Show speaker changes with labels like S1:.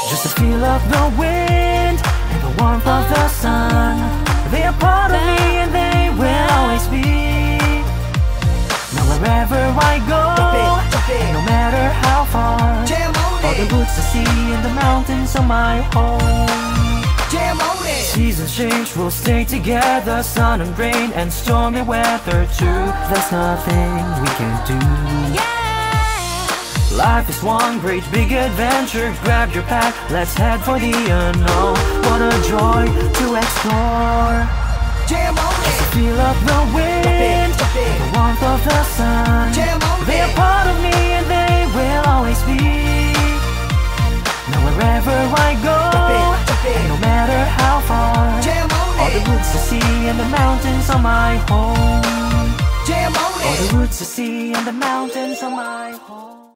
S1: Just the feel of the wind and the warmth of the sun. They are part of me and they will always be. Now wherever I go, no matter how far, all the woods, the sea and the mountains are my home. Seasons change, we'll stay together. Sun and rain and stormy weather too. There's nothing we can't do. Life is one great big adventure. Grab your pack, let's head for the unknown. What a joy to explore. Just the feel of the wind, the warmth of the sun. They are part of me and they will always be. Now wherever I go, no matter how far, all the woods, the sea and the mountains are my home. All the woods, the sea and the mountains are my home.